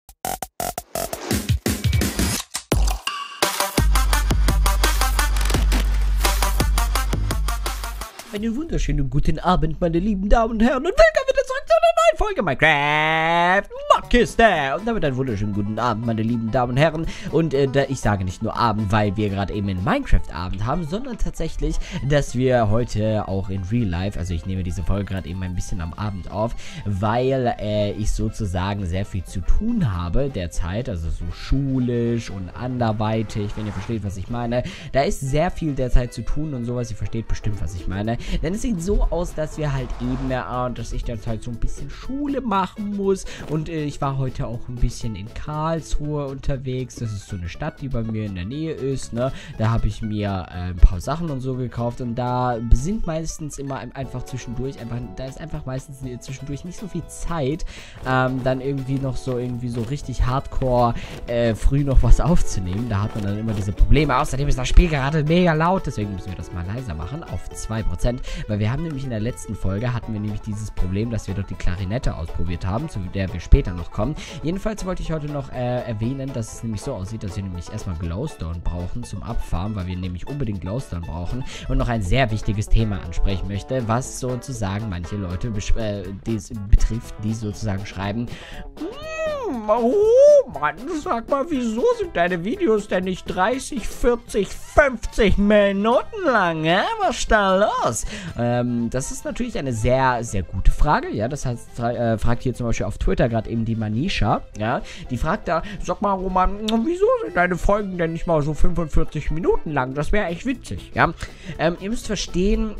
Einen wunderschönen guten Abend, meine lieben Damen und Herren, und willkommen wieder zurück zu einer neuen Folge Minecraft Modkiste. Und damit einen wunderschönen guten Abend, meine lieben Damen und Herren. Und ich sage nicht nur Abend, weil wir gerade eben einen Minecraft-Abend haben, sondern tatsächlich, dass wir heute auch in Real Life, also ich nehme diese Folge gerade eben ein bisschen am Abend auf, weil ich sozusagen sehr viel zu tun habe derzeit, also so schulisch und anderweitig, wenn ihr versteht, was ich meine. Da ist sehr viel derzeit zu tun und sowas, ihr versteht bestimmt, was ich meine. Denn es sieht so aus, dass wir halt eben, dass ich derzeit so ein bisschen Schule machen muss. Und ich war heute auch ein bisschen in Karlsruhe unterwegs. Das ist so eine Stadt, die bei mir in der Nähe ist, ne? Da habe ich mir ein paar Sachen und so gekauft. Und da sind meistens immer einfach zwischendurch, da ist einfach meistens zwischendurch nicht so viel Zeit, dann irgendwie so richtig hardcore früh noch was aufzunehmen. Da hat man dann immer diese Probleme. Außerdem ist das Spiel gerade mega laut. Deswegen müssen wir das mal leiser machen auf 2%. Weil wir haben nämlich in der letzten Folge, hatten wir nämlich dieses Problem, dass wir dort die Klarinette ausprobiert haben, zu der wir später noch kommen. Jedenfalls wollte ich heute noch erwähnen, dass es nämlich so aussieht, dass wir nämlich erstmal Glowstone brauchen zum Abfarmen, weil wir nämlich unbedingt Glowstone brauchen und noch ein sehr wichtiges Thema ansprechen möchte, was sozusagen manche Leute betrifft, die sozusagen schreiben: Oh Mann, sag mal, wieso sind deine Videos denn nicht 30, 40, 50 Minuten lang, hä? Was ist da los? Das ist natürlich eine sehr, sehr gute Frage, ja, das heißt, fragt hier zum Beispiel auf Twitter gerade eben die Manisha, ja, die fragt da: Sag mal, Roman, wieso sind deine Folgen denn nicht mal so 45 Minuten lang? Das wäre echt witzig, ja. Ihr müsst verstehen,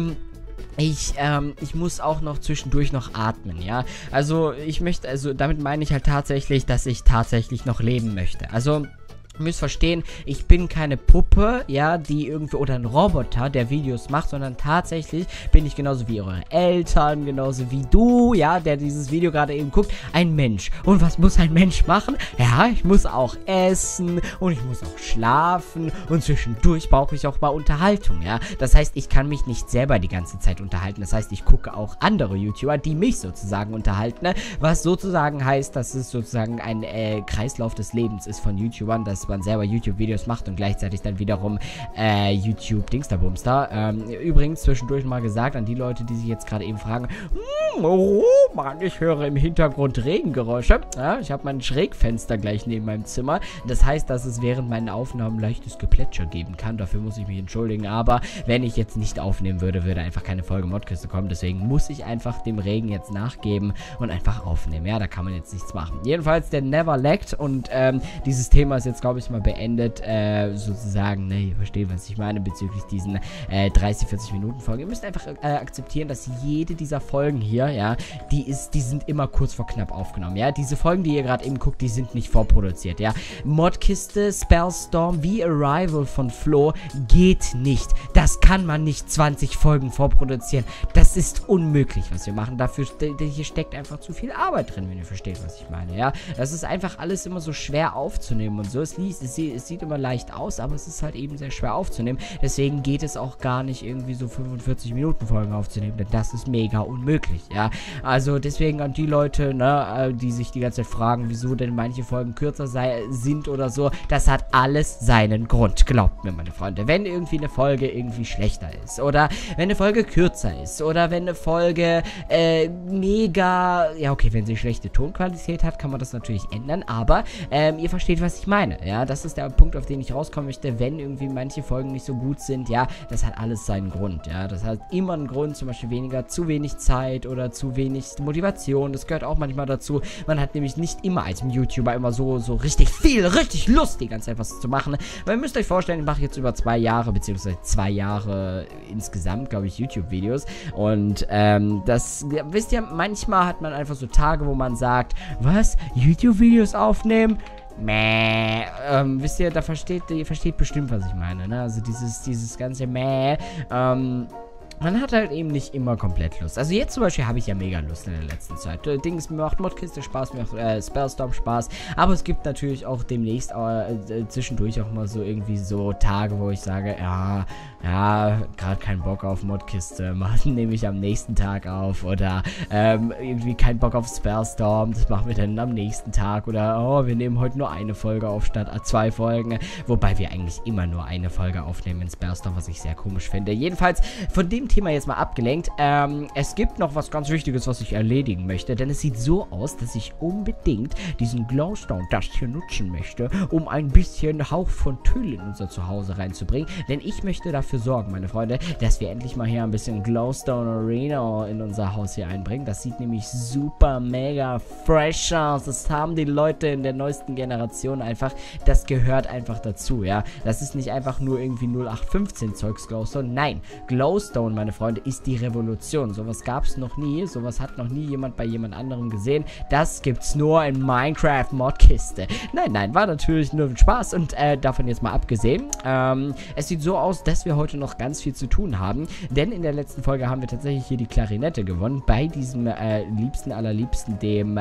ich muss auch noch zwischendurch noch atmen, ja. Also, damit meine ich halt tatsächlich, dass ich tatsächlich noch leben möchte. Also, ihr müsst verstehen, ich bin keine Puppe, ja, die irgendwie, oder ein Roboter, der Videos macht, sondern tatsächlich bin ich genauso wie eure Eltern, genauso wie du, ja, der dieses Video gerade eben guckt, ein Mensch. Und was muss ein Mensch machen? Ja, ich muss auch essen und ich muss auch schlafen und zwischendurch brauche ich auch mal Unterhaltung, ja. Das heißt, ich kann mich nicht selber die ganze Zeit unterhalten. Das heißt, ich gucke auch andere YouTuber, die mich sozusagen unterhalten, ne? Was sozusagen heißt, dass es sozusagen ein Kreislauf des Lebens ist von YouTubern, dass man selber YouTube-Videos macht und gleichzeitig dann wiederum YouTube-Dingsterbumster. Übrigens zwischendurch mal gesagt an die Leute, die sich jetzt gerade eben fragen: Oh Mann, ich höre im Hintergrund Regengeräusche. Ja, ich habe mein Schrägfenster gleich neben meinem Zimmer. Das heißt, dass es während meinen Aufnahmen leichtes Geplätscher geben kann. Dafür muss ich mich entschuldigen. Aber wenn ich jetzt nicht aufnehmen würde, würde einfach keine Folge Modkiste kommen. Deswegen muss ich einfach dem Regen jetzt nachgeben und einfach aufnehmen. Ja, da kann man jetzt nichts machen. Jedenfalls der Never Lagged und dieses Thema ist jetzt, glaube ich, mal beendet, sozusagen, ne, ihr versteht, was ich meine, bezüglich diesen 30, 40 Minuten Folgen. Ihr müsst einfach akzeptieren, dass jede dieser Folgen hier, ja, die sind immer kurz vor knapp aufgenommen, ja. Diese Folgen, die ihr gerade eben guckt, die sind nicht vorproduziert, ja. Modkiste, Spellstorm, wie Arrival von Flo geht nicht. Das kann man nicht 20 Folgen vorproduzieren. Das ist unmöglich, was wir machen. Dafür, hier steckt einfach zu viel Arbeit drin, wenn ihr versteht, was ich meine, ja. Das ist einfach alles immer so schwer aufzunehmen und so. Es sieht immer leicht aus, aber es ist halt eben sehr schwer aufzunehmen. Deswegen geht es auch gar nicht irgendwie so 45 Minuten Folgen aufzunehmen, denn das ist mega unmöglich, ja. Also deswegen an die Leute, ne, die sich die ganze Zeit fragen, wieso denn manche Folgen kürzer sind oder so, das hat alles seinen Grund, glaubt mir, meine Freunde. Wenn irgendwie eine Folge irgendwie schlechter ist oder wenn eine Folge kürzer ist oder wenn eine Folge mega, ja okay, wenn sie schlechte Tonqualität hat, kann man das natürlich ändern, aber ihr versteht, was ich meine, ja. Das ist der Punkt, auf den ich rauskommen möchte, wenn irgendwie manche Folgen nicht so gut sind, ja, das hat alles seinen Grund, ja, das hat immer einen Grund, zum Beispiel zu wenig Zeit oder zu wenig Motivation, das gehört auch manchmal dazu, man hat nämlich nicht immer als YouTuber immer so richtig Lust, die ganze Zeit was zu machen, weil ihr müsst euch vorstellen, ich mache jetzt über 2 Jahre, beziehungsweise 2 Jahre insgesamt, glaube ich, YouTube-Videos und das, wisst ihr, manchmal hat man einfach so Tage, wo man sagt: Was? YouTube-Videos aufnehmen? Wisst ihr, ihr versteht bestimmt, was ich meine, ne? Also dieses ganze man hat halt eben nicht immer komplett Lust. Also jetzt zum Beispiel habe ich ja mega Lust in der letzten Zeit. Dings, mir macht Modkiste Spaß, mir macht Spellstorm Spaß. Aber es gibt natürlich auch demnächst zwischendurch auch mal so irgendwie so Tage, wo ich sage, ja, gerade keinen Bock auf Modkiste, nehme ich am nächsten Tag auf. Oder irgendwie keinen Bock auf Spellstorm, das machen wir dann am nächsten Tag. Oder, oh, wir nehmen heute nur eine Folge auf statt 2 Folgen. Wobei wir eigentlich immer nur eine Folge aufnehmen in Spellstorm, was ich sehr komisch finde. Jedenfalls von dem Thema jetzt mal abgelenkt. Es gibt noch was ganz Wichtiges, was ich erledigen möchte, denn es sieht so aus, dass ich unbedingt diesen Glowstone Dust hier nutzen möchte, um ein bisschen Hauch von Tüll in unser Zuhause reinzubringen, denn ich möchte dafür sorgen, meine Freunde, dass wir endlich mal hier ein bisschen Glowstone Arena in unser Haus hier einbringen. Das sieht nämlich super mega fresh aus. Das haben die Leute in der neuesten Generation einfach, das gehört einfach dazu, ja. Das ist nicht einfach nur irgendwie 0815 Zeugs Glowstone, nein, Glowstone, meine Freunde, ist die Revolution. Sowas gab es noch nie. Sowas hat noch nie jemand bei jemand anderem gesehen. Das gibt's nur in Minecraft Modkiste. Nein, war natürlich nur ein Spaß und davon jetzt mal abgesehen. Es sieht so aus, dass wir heute noch ganz viel zu tun haben, denn in der letzten Folge haben wir tatsächlich hier die Klarinette gewonnen, bei diesem allerliebsten, dem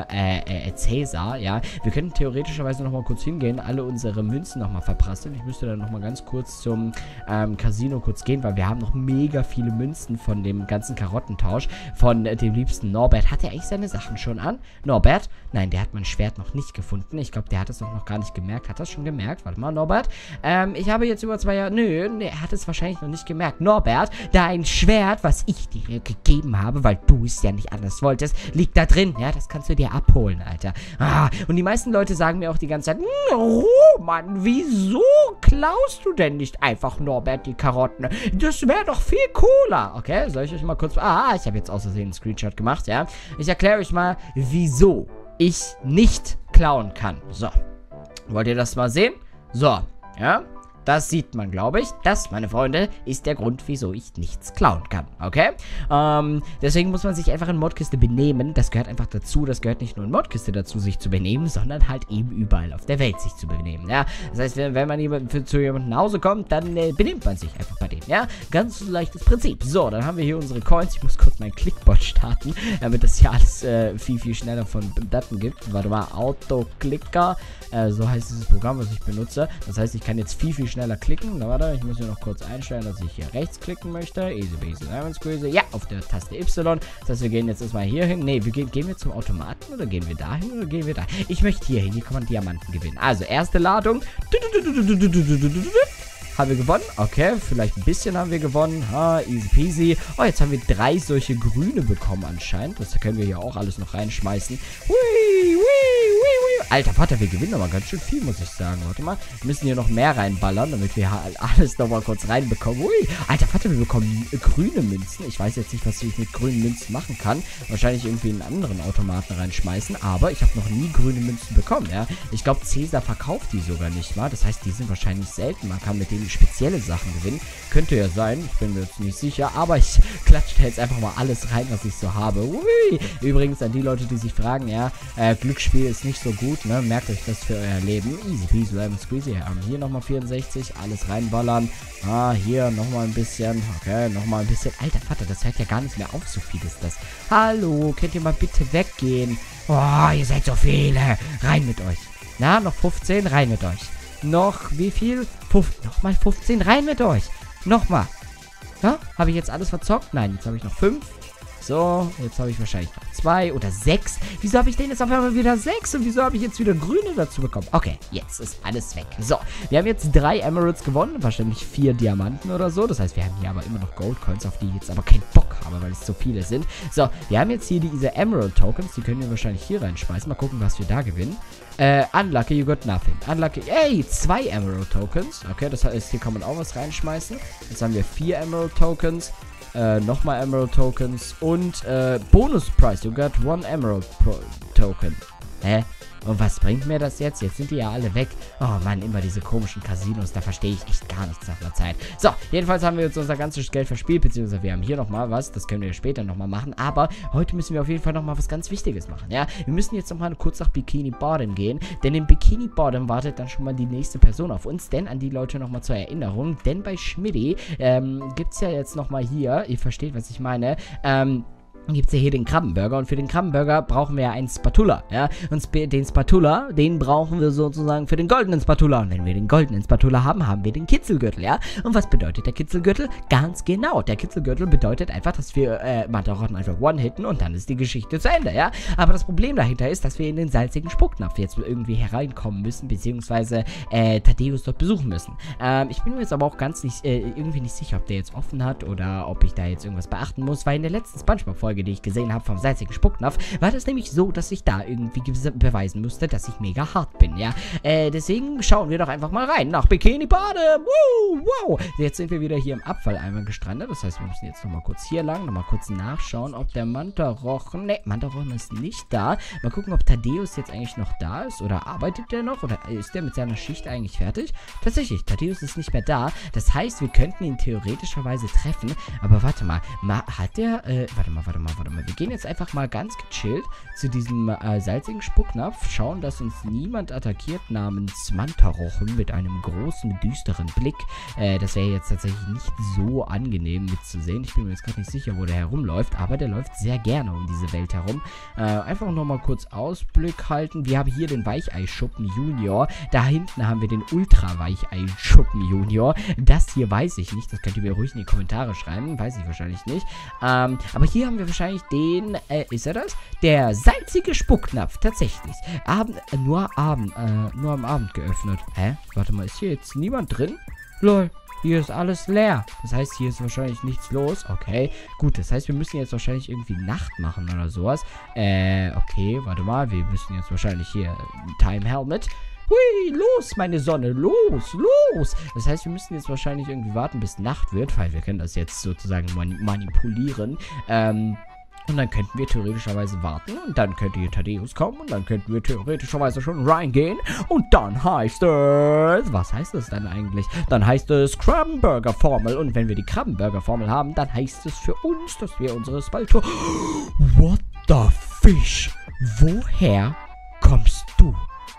Cäsar, ja. Wir könnten theoretischerweise nochmal kurz hingehen, alle unsere Münzen nochmal verprasseln. Ich müsste dann nochmal ganz kurz zum Casino kurz gehen, weil wir haben noch mega viele Münzen von dem ganzen Karottentausch von dem liebsten Norbert. Hat er eigentlich seine Sachen schon an? Norbert? Nein, der hat mein Schwert noch nicht gefunden. Ich glaube, der hat es noch gar nicht gemerkt. Hat er es schon gemerkt? Warte mal, Norbert. Ich habe jetzt über 2 Jahre... Nö, er hat es wahrscheinlich noch nicht gemerkt. Norbert, dein Schwert, was ich dir gegeben habe, weil du es ja nicht anders wolltest, liegt da drin. Ja, das kannst du dir abholen, Alter. Und die meisten Leute sagen mir auch die ganze Zeit, oh Mann, wieso klaust du denn nicht einfach, Norbert, die Karotten? Das wäre doch viel cooler. Okay, soll ich euch mal kurz... ich habe jetzt aus Versehen einen Screenshot gemacht, ja. Ich erkläre euch mal, wieso ich nicht klauen kann. So. Wollt ihr das mal sehen? So, ja. Das sieht man, glaube ich. Das, meine Freunde, ist der Grund, wieso ich nichts klauen kann. Okay? Deswegen muss man sich einfach in Modkiste benehmen. Das gehört einfach dazu. Das gehört nicht nur in Modkiste dazu, sich zu benehmen, sondern halt eben überall auf der Welt sich zu benehmen. Ja? Das heißt, wenn man zu jemandem nach Hause kommt, dann benimmt man sich einfach bei dem. Ja? Ganz leichtes Prinzip. So, dann haben wir hier unsere Coins. Ich muss kurz meinen Clickbot starten, damit das hier alles viel schneller von Daten gibt. Warte mal, Autoclicker. So heißt dieses Programm, was ich benutze. Das heißt, ich kann jetzt viel schneller klicken. Na, warte, ich muss hier noch kurz einstellen, dass ich hier rechts klicken möchte. Easy peasy lemon squeezy. Ja, auf der Taste Y. Das heißt, wir gehen jetzt erstmal hier hin. Ne, gehen wir zum Automaten oder gehen wir dahin oder gehen wir da? Ich möchte hier hin. Hier kann man Diamanten gewinnen. Also, erste Ladung. Haben wir gewonnen? Okay, vielleicht ein bisschen haben wir gewonnen. Easy peasy. Oh, jetzt haben wir 3 solche grüne bekommen anscheinend. Das können wir hier auch alles noch reinschmeißen. Hui. Alter Vater, wir gewinnen aber ganz schön viel, muss ich sagen. Warte mal, wir müssen hier noch mehr reinballern, damit wir halt alles nochmal kurz reinbekommen. Ui, alter Vater, wir bekommen grüne Münzen. Ich weiß jetzt nicht, was ich mit grünen Münzen machen kann. Wahrscheinlich irgendwie in einen anderen Automaten reinschmeißen. Aber ich habe noch nie grüne Münzen bekommen, ja. Ich glaube, Cäsar verkauft die sogar nicht mal. Das heißt, die sind wahrscheinlich selten. Man kann mit denen spezielle Sachen gewinnen. Könnte ja sein. Ich bin mir jetzt nicht sicher. Aber ich klatsche jetzt einfach mal alles rein, was ich so habe. Ui. Übrigens an die Leute, die sich fragen, ja, Glücksspiel ist nicht so gut, ne? Merkt euch das für euer Leben. Easy peasy lemon squeezy. Hier nochmal 64. Alles reinballern. Hier nochmal ein bisschen. Okay, nochmal ein bisschen. Alter Vater, das hört ja gar nicht mehr auf. So viel ist das. Hallo, könnt ihr mal bitte weggehen? Oh, ihr seid so viele. Rein mit euch. Na, noch 15. Rein mit euch. Noch, wie viel? Nochmal 15. Rein mit euch. Nochmal. Ja, habe ich jetzt alles verzockt? Nein, jetzt habe ich noch 5. So, jetzt habe ich wahrscheinlich noch 2 oder 6. Wieso habe ich denn jetzt auf einmal wieder 6? Und wieso habe ich jetzt wieder grüne dazu bekommen? Okay, jetzt ist alles weg. So, wir haben jetzt 3 Emeralds gewonnen. Wahrscheinlich 4 Diamanten oder so. Das heißt, wir haben hier aber immer noch Gold-Coins, auf die ich jetzt aber keinen Bock habe, weil es so viele sind. So, wir haben jetzt hier diese Emerald-Tokens. Die können wir wahrscheinlich hier reinschmeißen. Mal gucken, was wir da gewinnen. Unlucky, you got nothing. Unlucky, ey, 2 Emerald-Tokens. Okay, das heißt, hier kann man auch was reinschmeißen. Jetzt haben wir 4 Emerald-Tokens. Nochmal Emerald Tokens und Bonus Price. You got 1 Emerald Token. Hä? Und was bringt mir das jetzt? Jetzt sind die ja alle weg. Oh Mann, immer diese komischen Casinos, da verstehe ich echt gar nichts nach der Zeit. So, jedenfalls haben wir jetzt unser ganzes Geld verspielt, beziehungsweise wir haben hier nochmal was, das können wir später nochmal machen, aber heute müssen wir auf jeden Fall nochmal was ganz Wichtiges machen, ja. Wir müssen jetzt nochmal kurz nach Bikini Bottom gehen, denn in Bikini Bottom wartet dann schon mal die nächste Person auf uns, denn an die Leute nochmal zur Erinnerung, denn bei Schmidti gibt es ja jetzt nochmal hier, ihr versteht, was ich meine, gibt es ja hier den Krabbenburger und für den Krabbenburger brauchen wir ja einen Spatula, ja, und den Spatula, den brauchen wir sozusagen für den goldenen Spatula und wenn wir den goldenen Spatula haben, haben wir den Kitzelgürtel, ja, und was bedeutet der Kitzelgürtel? Ganz genau, der Kitzelgürtel bedeutet einfach, dass wir Matarotten einfach one-hitten und dann ist die Geschichte zu Ende, ja, aber das Problem dahinter ist, dass wir in den salzigen Spucknapf jetzt irgendwie hereinkommen müssen, beziehungsweise Thaddeus dort besuchen müssen. Ich bin mir jetzt aber auch ganz nicht, irgendwie nicht sicher, ob der jetzt offen hat oder ob ich da jetzt irgendwas beachten muss, weil in der letzten Spongebob-Folge, die ich gesehen habe vom salzigen Spucknapf, war das nämlich so, dass ich da irgendwie beweisen musste, dass ich mega hart bin, ja. Deswegen schauen wir doch einfach mal rein nach Bikini Bottom. Wow. Jetzt sind wir wieder hier im Abfalleimer gestrandet. Das heißt, wir müssen jetzt nochmal kurz hier lang, nochmal kurz nachschauen, ob der Mantarochen, ne, Mantarochen ist nicht da. Mal gucken, ob Thaddeus jetzt eigentlich noch da ist oder arbeitet der noch oder ist der mit seiner Schicht eigentlich fertig? Tatsächlich, Thaddeus ist nicht mehr da. Das heißt, wir könnten ihn theoretischerweise treffen, aber warte mal, hat der, warte mal. Wir gehen jetzt einfach mal ganz gechillt zu diesem salzigen Spucknapf, schauen, dass uns niemand attackiert namens Mantarochen mit einem großen, düsteren Blick. Das wäre jetzt tatsächlich nicht so angenehm mitzusehen. Ich bin mir jetzt gerade nicht sicher, wo der herumläuft, aber der läuft sehr gerne um diese Welt herum. Einfach nochmal kurz Ausblick halten. Wir haben hier den Weicheischuppen Junior. Da hinten haben wir den Ultra-Weicheischuppen Junior. Das hier weiß ich nicht. Das könnt ihr mir ruhig in die Kommentare schreiben. Weiß ich wahrscheinlich nicht. Aber hier haben wir wahrscheinlich den, ist er das? Der salzige Spucknapf, tatsächlich. Nur am Abend geöffnet. Hä? Warte mal, ist hier jetzt niemand drin? Lol, hier ist alles leer. Das heißt, hier ist wahrscheinlich nichts los. Okay, gut, das heißt, wir müssen jetzt wahrscheinlich irgendwie Nacht machen oder sowas. Okay, warte mal, wir müssen jetzt wahrscheinlich hier Time Helmet. Hui, los, meine Sonne, los. Das heißt, wir müssen jetzt wahrscheinlich irgendwie warten, bis Nacht wird, weil wir können das jetzt sozusagen manipulieren. Und dann könnten wir theoretischerweise warten und dann könnte hier Thaddeus kommen und dann könnten wir theoretischerweise schon reingehen und dann heißt es, was heißt das dann eigentlich? Dann heißt es Krabbenburger-Formel und wenn wir die Krabbenburger-Formel haben, dann heißt es für uns, dass wir unsere Spaltur... What the fish? Woher kommst du?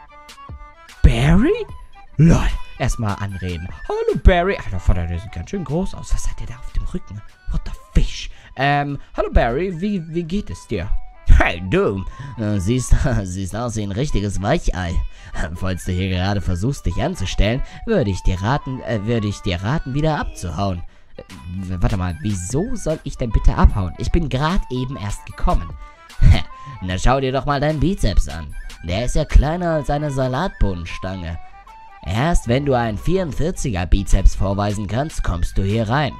Barry? Lol, erstmal anreden. Hallo Barry. Alter Vater, der sieht ganz schön groß aus. Was hat der da auf dem Rücken? What the fish? Hallo Barry, wie geht es dir? Hey du, siehst aus wie ein richtiges Weichei. Falls du hier gerade versuchst, dich anzustellen, würde ich dir raten, wieder abzuhauen. Warte mal, wieso soll ich denn bitte abhauen? Ich bin gerade eben erst gekommen. Na schau dir doch mal deinen Bizeps an. Der ist ja kleiner als eine Salatbohnenstange. Erst wenn du einen 44er Bizeps vorweisen kannst, kommst du hier rein.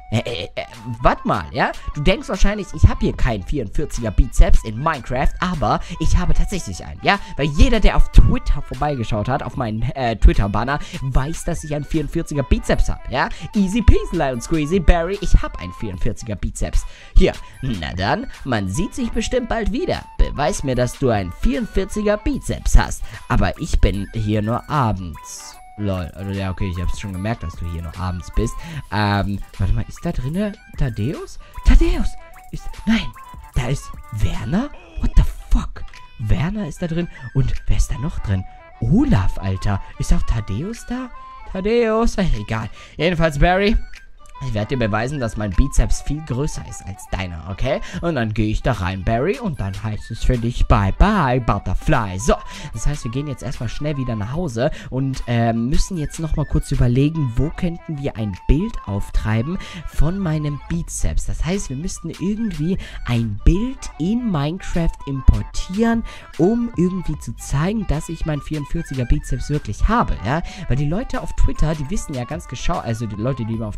Warte mal, ja? Du denkst wahrscheinlich, ich habe hier keinen 44er Bizeps in Minecraft, aber ich habe tatsächlich einen, ja? Weil jeder, der auf Twitter vorbeigeschaut hat, auf meinen Twitter-Banner, weiß, dass ich einen 44er Bizeps habe, ja? Easy peasy, Lion Squeezy, Barry, ich habe einen 44er Bizeps. Hier, na dann, man sieht sich bestimmt bald wieder. Beweis mir, dass du einen 44er Bizeps hast. Aber ich bin hier nur abends. Lol, also ja, okay, ich hab's schon gemerkt, dass du hier noch abends bist. Warte mal, ist da drinne Thaddeus? Thaddeus! Nein, da ist Werner? What the fuck? Werner ist da drin und wer ist da noch drin? Olaf, Alter. Ist auch Thaddeus da? Thaddeus? Egal. Jedenfalls, Barry, ich werde dir beweisen, dass mein Bizeps viel größer ist als deiner, okay? Und dann gehe ich da rein, Barry, und dann heißt es für dich Bye-bye, Butterfly. So, das heißt, wir gehen jetzt erstmal schnell wieder nach Hause und müssen jetzt nochmal kurz überlegen, wo könnten wir ein Bild auftreiben von meinem Bizeps. Das heißt, wir müssten irgendwie ein Bild in Minecraft importieren, um irgendwie zu zeigen, dass ich meinen 44er Bizeps wirklich habe, ja? Weil die Leute auf Twitter, die wissen ja ganz genau, also die Leute, die mir auf Twitter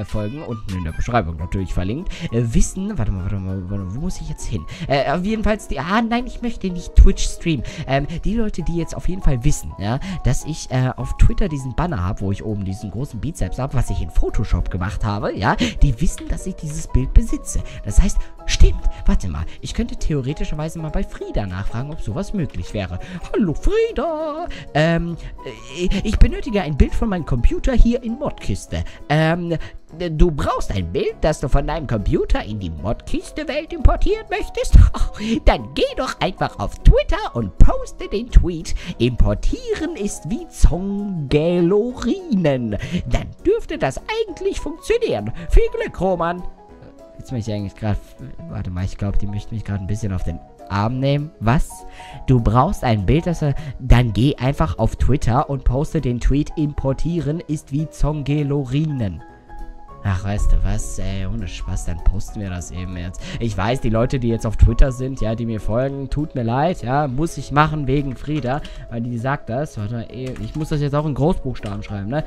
folgen, unten in der Beschreibung natürlich verlinkt, wissen, warte mal, wo muss ich jetzt hin? Auf jeden Fall, nein, ich möchte nicht Twitch streamen. Die Leute, die jetzt auf jeden Fall wissen, ja, dass ich auf Twitter diesen Banner habe, wo ich oben diesen großen Bizeps habe, was ich in Photoshop gemacht habe, ja, die wissen, dass ich dieses Bild besitze. Das heißt, stimmt, warte mal, ich könnte theoretischerweise mal bei Frieda nachfragen, ob sowas möglich wäre. Hallo Frieda, ich benötige ein Bild von meinem Computer hier in Modkiste. Du brauchst ein Bild, das du von deinem Computer in die Modkiste-Welt importieren möchtest? Dann geh doch einfach auf Twitter und poste den Tweet. Importieren ist wie Zongelorinen. Dann dürfte das eigentlich funktionieren. Viel Glück, Roman. Jetzt möchte ich eigentlich gerade... Warte mal, ich glaube, die möchte mich gerade ein bisschen auf den Arm nehmen. Was? Du brauchst ein Bild, das... Dann geh einfach auf Twitter und poste den Tweet. Importieren ist wie Zongelorinen. Ach, weißt du was, ey, ohne Spaß, dann posten wir das eben jetzt. Ich weiß, die Leute, die jetzt auf Twitter sind, ja, die mir folgen, tut mir leid, ja, muss ich machen wegen Frieda, weil die sagt das, warte, ich muss das jetzt auch in Großbuchstaben schreiben, ne?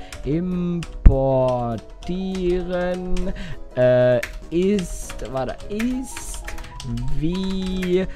Importieren, ist wie,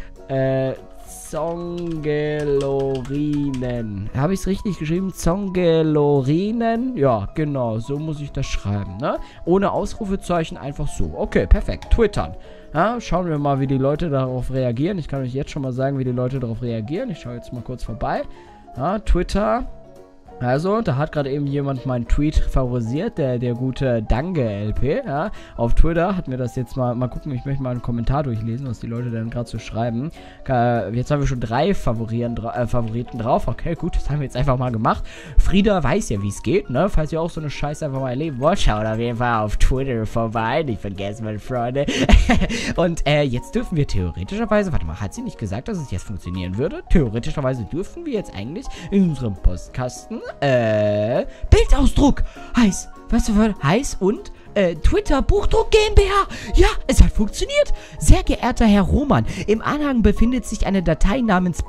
Zongelorinen. Habe ich es richtig geschrieben? Zongelorinen? Ja, genau. So muss ich das schreiben, ne? Ohne Ausrufezeichen, einfach so. Okay, perfekt. Twittern. Ja, schauen wir mal, wie die Leute darauf reagieren. Ich kann euch jetzt schon mal sagen, wie die Leute darauf reagieren. Ich schaue jetzt mal kurz vorbei. Ja, Twitter. Also, da hat gerade eben jemand meinen Tweet favorisiert, der gute Dange-LP, ja. Auf Twitter hat mir das jetzt mal gucken, ich möchte mal einen Kommentar durchlesen, was die Leute dann gerade so schreiben. Jetzt haben wir schon 3 Favoriten drauf. Okay, gut, das haben wir jetzt einfach mal gemacht. Frieda weiß ja, wie es geht, ne? Falls ihr auch so eine Scheiße einfach mal erleben wollt, schaut auf jeden Fall auf Twitter vorbei. Nicht vergessen, meine Freunde. Und jetzt dürfen wir theoretischerweise, warte mal, hat sie nicht gesagt, dass es jetzt funktionieren würde? Theoretischerweise dürfen wir jetzt eigentlich in unserem Postkasten Bildausdruck heiß. Was für heiß und Twitter Buchdruck GmbH. Ja, es hat funktioniert. Sehr geehrter Herr Roman, im Anhang befindet sich eine Datei namens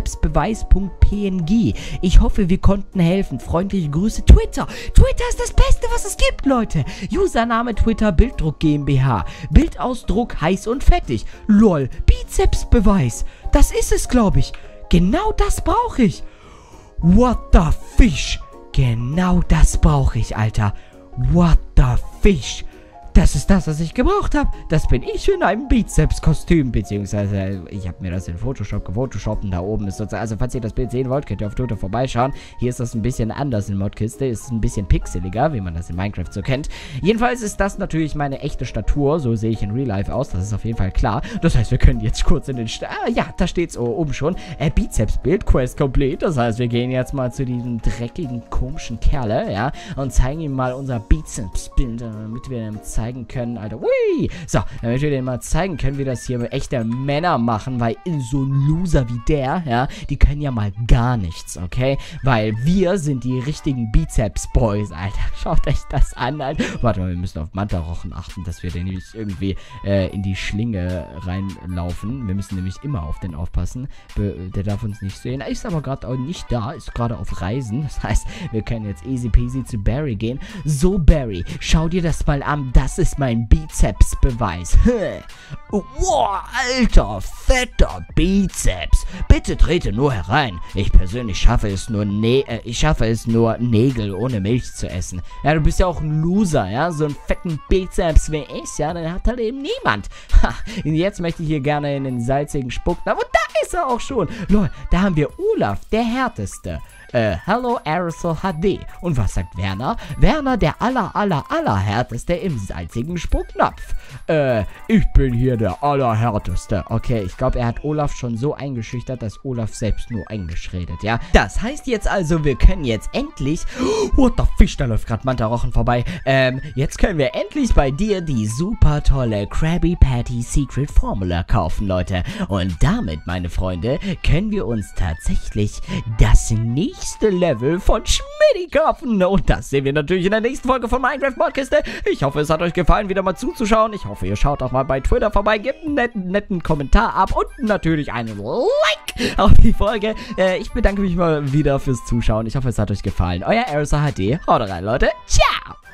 bizepsbeweis.png. Ich hoffe, wir konnten helfen. Freundliche Grüße, Twitter. Twitter ist das Beste, was es gibt, Leute. Username Twitter Bilddruck GmbH. Bildausdruck heiß und fettig. Lol, Bizepsbeweis. Das ist es, glaube ich. Genau das brauche ich. What the fish? Genau das brauche ich, Alter. What the fish? Das ist das, was ich gebraucht habe. Das bin ich in einem Bizeps-Kostüm. Beziehungsweise, ich habe mir das in Photoshop gefotoshoppt. Und da oben ist sozusagen, also falls ihr das Bild sehen wollt, könnt ihr auf Twitter vorbeischauen. Hier ist das ein bisschen anders in Modkiste. Ist ein bisschen pixeliger, wie man das in Minecraft so kennt. Jedenfalls ist das natürlich meine echte Statur. So sehe ich in Real Life aus. Das ist auf jeden Fall klar. Das heißt, wir können jetzt kurz in den... ja, da steht es oben schon. Bizeps-Bild, Quest complete. Das heißt, wir gehen jetzt mal zu diesem dreckigen, komischen Kerle, ja, und zeigen ihm mal unser Bizeps-Bild, damit wir ihm zeigen können, Alter. Ui! So, damit wir denen mal zeigen können, wie das hier mit echter Männer machen, weil so ein Loser wie der, ja, die können ja mal gar nichts, okay? Weil wir sind die richtigen Bizeps-Boys, Alter. Schaut euch das an, Alter. Warte mal, wir müssen auf Mantarochen achten, dass wir den nicht irgendwie in die Schlinge reinlaufen. Wir müssen nämlich immer auf den aufpassen. Der darf uns nicht sehen. Er ist aber gerade auch nicht da, ist gerade auf Reisen. Das heißt, wir können jetzt easy peasy zu Barry gehen. So, Barry, schau dir das mal an. Das ist mein Bizepsbeweis. Wow, alter, fetter Bizeps. Bitte trete nur herein. Ich persönlich schaffe es nur, Nägel ohne Milch zu essen. Ja, du bist ja auch ein Loser, ja? So einen fetten Bizeps wie ich, ja? Den hat halt eben niemand. Ha, und jetzt möchte ich hier gerne in den salzigen Spucknapf. Und da ist er auch schon. Lol, da haben wir Olaf, der Härteste. Hello Aerosol HD. Und was sagt Werner? Werner, der allerhärteste im salzigen Spucknapf. Ich bin hier der allerhärteste. Okay, ich glaube, er hat Olaf schon so eingeschüchtert, dass Olaf selbst nur Englisch redet, ja? Das heißt jetzt also, wir können jetzt endlich... What the fish, da läuft gerade Mantarochen vorbei. Jetzt können wir endlich bei dir die super tolle Krabby Patty Secret Formula kaufen, Leute. Und damit, meine Freunde, können wir uns tatsächlich das nächste Level von Schmidti kaufen. Und das sehen wir natürlich in der nächsten Folge von Minecraft Modkiste. Ich hoffe, es hat euch gefallen, wieder mal zuzuschauen. Ich hoffe, ihr schaut auch mal bei Twitter vorbei, gebt einen netten Kommentar ab und natürlich einen Like auf die Folge. Ich bedanke mich mal wieder fürs Zuschauen. Ich hoffe, es hat euch gefallen. Euer Aerosol HD. Haut rein, Leute. Ciao!